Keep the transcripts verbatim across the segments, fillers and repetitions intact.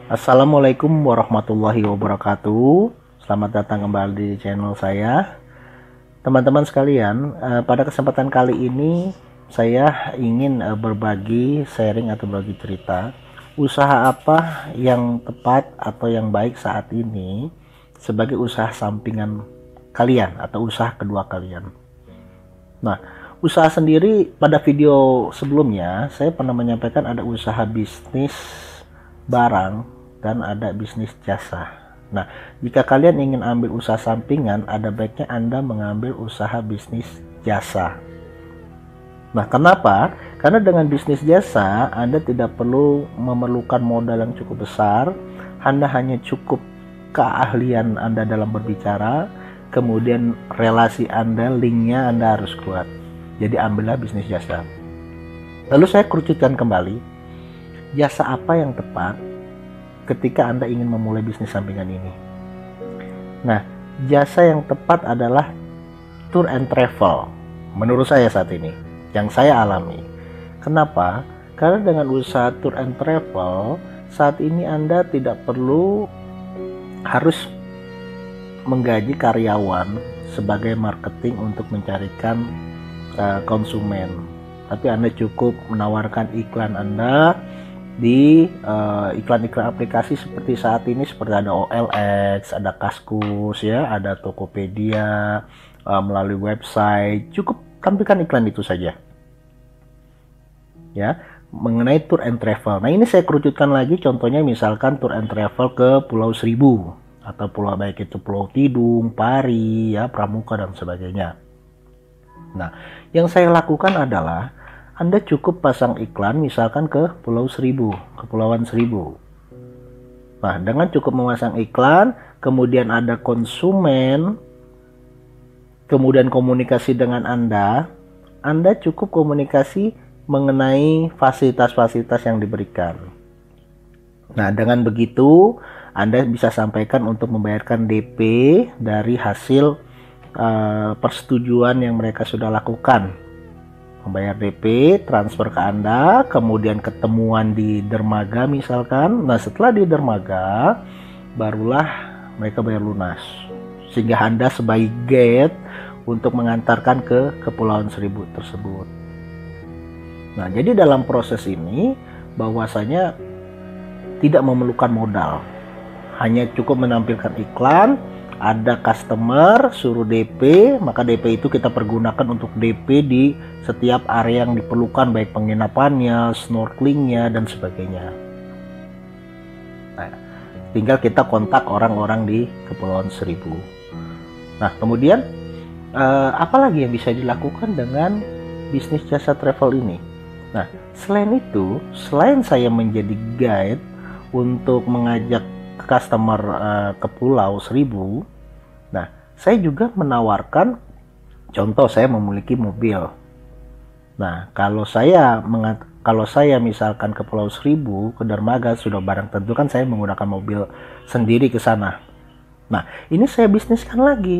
Assalamualaikum warahmatullahi wabarakatuh. Selamat datang kembali di channel saya. Teman-teman sekalian, eh, pada kesempatan kali ini saya ingin eh, berbagi sharing atau berbagi cerita usaha apa yang tepat atau yang baik saat ini sebagai usaha sampingan kalian atau usaha kedua kalian. Nah, usaha sendiri pada video sebelumnya saya pernah menyampaikan ada usaha bisnis barang dan ada bisnis jasa. Nah, jika kalian ingin ambil usaha sampingan, ada baiknya Anda mengambil usaha bisnis jasa. Nah, kenapa? Karena dengan bisnis jasa, Anda tidak perlu memerlukan modal yang cukup besar. Anda hanya cukup keahlian Anda dalam berbicara, kemudian relasi Anda, linknya Anda harus kuat. Jadi ambillah bisnis jasa. Lalu saya kerucutkan kembali, jasa apa yang tepat ketika Anda ingin memulai bisnis sampingan ini. Nah, jasa yang tepat adalah tour and travel. Menurut saya saat ini, yang saya alami. Kenapa? Karena dengan usaha tour and travel, saat ini Anda tidak perlu harus menggaji karyawan sebagai marketing untuk mencarikan uh, konsumen. Tapi Anda cukup menawarkan iklan Anda di uh, iklan-iklan aplikasi seperti saat ini, seperti ada O L X, ada Kaskus ya, ada Tokopedia, uh, melalui website. Cukup tampilkan iklan itu saja ya, mengenai tour and travel. Nah, ini saya kerucutkan lagi, contohnya misalkan tour and travel ke Pulau Seribu atau pulau baik itu Pulau Tidung, Pari ya, Pramuka dan sebagainya. Nah, yang saya lakukan adalah Anda cukup pasang iklan misalkan ke Pulau Seribu, Kepulauan Seribu. Nah, dengan cukup memasang iklan, kemudian ada konsumen, kemudian komunikasi dengan Anda, Anda cukup komunikasi mengenai fasilitas-fasilitas yang diberikan. Nah, dengan begitu, Anda bisa sampaikan untuk membayarkan D P dari hasil uh, persetujuan yang mereka sudah lakukan. Membayar D P, transfer ke Anda, kemudian ketemuan di dermaga misalkan. Nah, setelah di dermaga, barulah mereka bayar lunas. Sehingga Anda sebagai guide untuk mengantarkan ke Kepulauan Seribu tersebut. Nah, jadi dalam proses ini, bahwasanya tidak memerlukan modal. Hanya cukup menampilkan iklan, ada customer, suruh D P, maka D P itu kita pergunakan untuk D P di setiap area yang diperlukan, baik penginapannya, snorkelingnya, dan sebagainya. Nah, tinggal kita kontak orang-orang di Kepulauan Seribu. Nah, kemudian eh, apa lagi yang bisa dilakukan dengan bisnis jasa travel ini? Nah, selain itu, selain saya menjadi guide untuk mengajak customer uh, ke Pulau Seribu, nah saya juga menawarkan, contoh saya memiliki mobil. Nah, kalau saya mengat kalau saya misalkan ke Pulau Seribu, ke dermaga, sudah barang tentu kan saya menggunakan mobil sendiri ke sana. Nah, ini saya bisniskan lagi.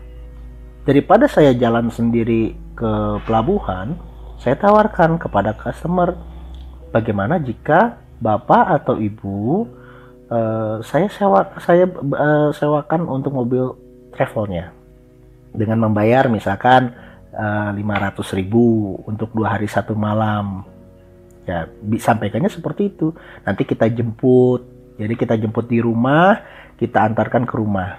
Daripada saya jalan sendiri ke pelabuhan, saya tawarkan kepada customer, bagaimana jika Bapak atau Ibu Uh, saya sewa saya uh, sewakan untuk mobil travelnya dengan membayar misalkan uh, lima ratus ribu untuk dua hari satu malam ya, sampaikannya seperti itu. Nanti kita jemput, jadi kita jemput di rumah, kita antarkan ke rumah.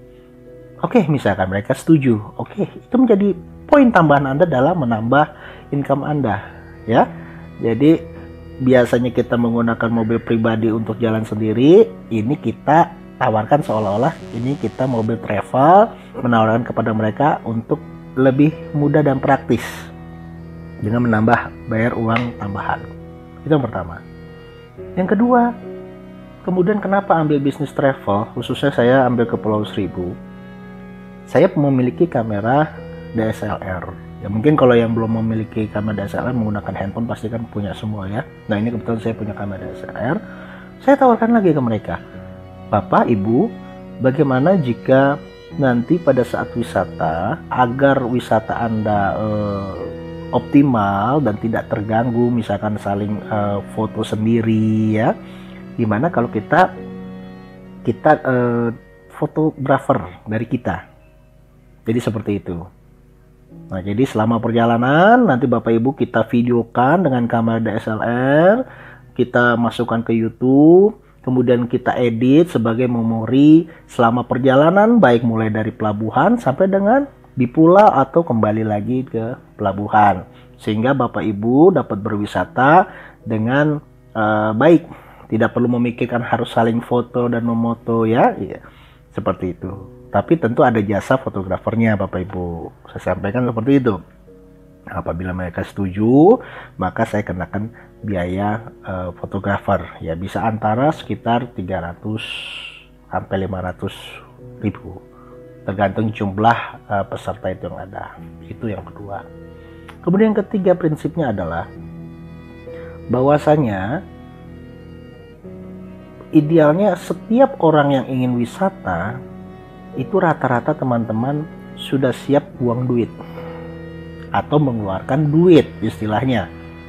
Oke, misalkan mereka setuju, oke, itu menjadi poin tambahan Anda dalam menambah income Anda ya. Jadi biasanya kita menggunakan mobil pribadi untuk jalan sendiri, ini kita tawarkan seolah-olah ini kita mobil travel, menawarkan kepada mereka untuk lebih mudah dan praktis dengan menambah bayar uang tambahan. Itu yang pertama. Yang kedua, kemudian kenapa ambil bisnis travel, khususnya saya ambil ke Pulau Seribu? Saya memiliki kamera D S L R. Ya, mungkin kalau yang belum memiliki kamera D S L R menggunakan handphone pasti kan punya semua ya. Nah, ini kebetulan saya punya kamera D S L R. Saya tawarkan lagi ke mereka, Bapak, Ibu, bagaimana jika nanti pada saat wisata, agar wisata Anda eh, optimal dan tidak terganggu, misalkan saling eh, foto sendiri ya, Dimana kalau kita kita eh, fotografer dari kita. Jadi seperti itu. Nah, jadi selama perjalanan nanti Bapak Ibu kita videokan dengan kamera D S L R, kita masukkan ke YouTube, kemudian kita edit sebagai memori selama perjalanan, baik mulai dari pelabuhan sampai dengan di pulau atau kembali lagi ke pelabuhan, sehingga Bapak Ibu dapat berwisata dengan uh, baik, tidak perlu memikirkan harus saling foto dan memoto ya, ya seperti itu. Tapi tentu ada jasa fotografernya Bapak Ibu. Saya sampaikan seperti itu. Apabila mereka setuju, maka saya kenakan biaya uh, fotografer. Ya bisa antara sekitar tiga ratus sampai lima ratus ribu. Tergantung jumlah uh, peserta itu yang ada. Itu yang kedua. Kemudian yang ketiga prinsipnya adalah bahwasanya idealnya setiap orang yang ingin wisata itu rata-rata teman-teman sudah siap buang duit atau mengeluarkan duit istilahnya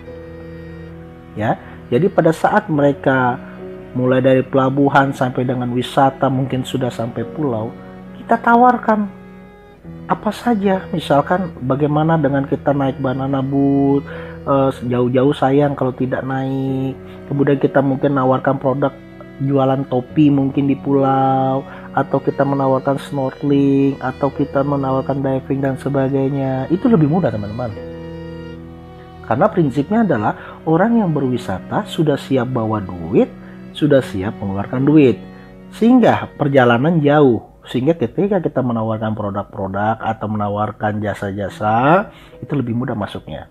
ya. Jadi pada saat mereka mulai dari pelabuhan sampai dengan wisata, mungkin sudah sampai pulau, kita tawarkan apa saja. Misalkan bagaimana dengan kita naik banana boat, eh, jauh-jauh sayang kalau tidak naik. Kemudian kita mungkin nawarkan produk jualan topi mungkin di pulau, atau kita menawarkan snorkeling, atau kita menawarkan diving dan sebagainya. Itu lebih mudah teman-teman, karena prinsipnya adalah orang yang berwisata sudah siap bawa duit, sudah siap mengeluarkan duit, sehingga perjalanan jauh, sehingga ketika kita menawarkan produk-produk atau menawarkan jasa-jasa itu lebih mudah masuknya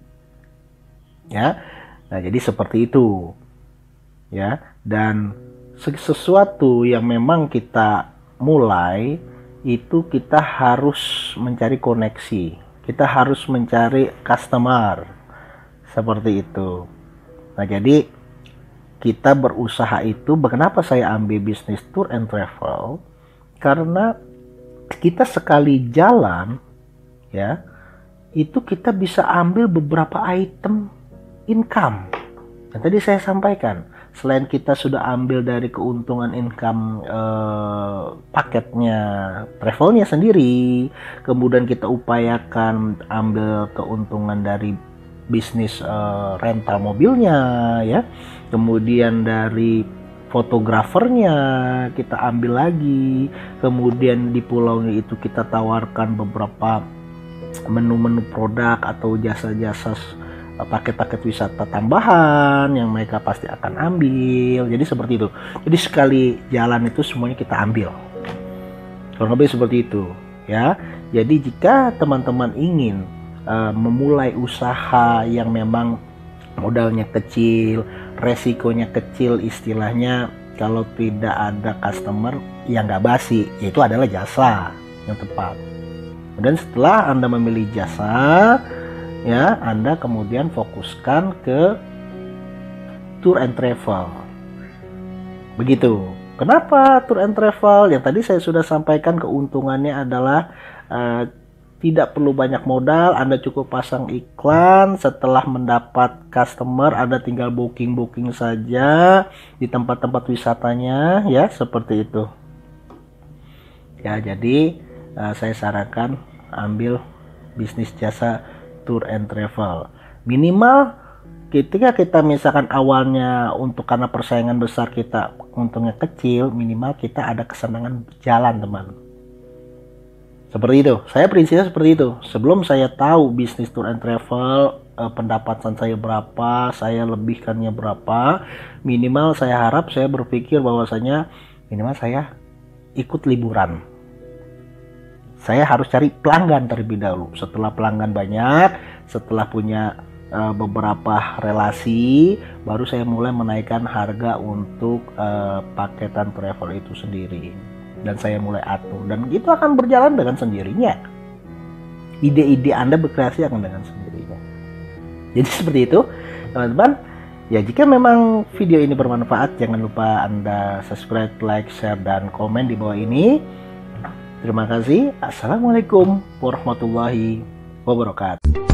ya. Nah jadi seperti itu ya. Dan sesuatu yang memang kita mulai itu kita harus mencari koneksi, kita harus mencari customer seperti itu. Nah jadi kita berusaha itu, kenapa saya ambil bisnis tour and travel, karena kita sekali jalan ya itu kita bisa ambil beberapa item income yang tadi saya sampaikan. Selain kita sudah ambil dari keuntungan income eh, paketnya, travelnya sendiri, kemudian kita upayakan ambil keuntungan dari bisnis eh, rental mobilnya ya, kemudian dari fotografernya kita ambil lagi, kemudian di pulau itu kita tawarkan beberapa menu-menu produk atau jasa-jasa paket-paket wisata tambahan yang mereka pasti akan ambil. Jadi seperti itu. Jadi sekali jalan itu semuanya kita ambil. Kurang lebih seperti itu ya. Jadi jika teman-teman ingin uh, memulai usaha yang memang modalnya kecil, resikonya kecil istilahnya, kalau tidak ada customer yang nggak basi, itu adalah jasa yang tepat. Dan setelah Anda memilih jasa ya, Anda kemudian fokuskan ke tour and travel. Begitu. Kenapa tour and travel? Yang tadi saya sudah sampaikan, keuntungannya adalah uh, tidak perlu banyak modal. Anda cukup pasang iklan, setelah mendapat customer Anda tinggal booking-booking saja di tempat-tempat wisatanya ya, seperti itu. Ya, jadi uh, saya sarankan ambil bisnis jasa tour and travel. Minimal ketika kita misalkan awalnya untuk karena persaingan besar kita untungnya kecil, minimal kita ada kesenangan jalan teman. Seperti itu. Saya prinsipnya seperti itu. Sebelum saya tahu bisnis tour and travel eh, pendapatan saya berapa, saya lebihkannya berapa, minimal saya harap saya berpikir bahwasanya minimal saya ikut liburan. Saya harus cari pelanggan terlebih dahulu. Setelah pelanggan banyak, setelah punya uh, beberapa relasi, baru saya mulai menaikkan harga untuk uh, paketan travel itu sendiri. Dan saya mulai atur. Dan itu akan berjalan dengan sendirinya. Ide-ide Anda berkreasi akan dengan sendirinya. Jadi seperti itu, teman-teman. Ya, jika memang video ini bermanfaat, jangan lupa Anda subscribe, like, share, dan komen di bawah ini. Terima kasih. Assalamualaikum warahmatullahi wabarakatuh.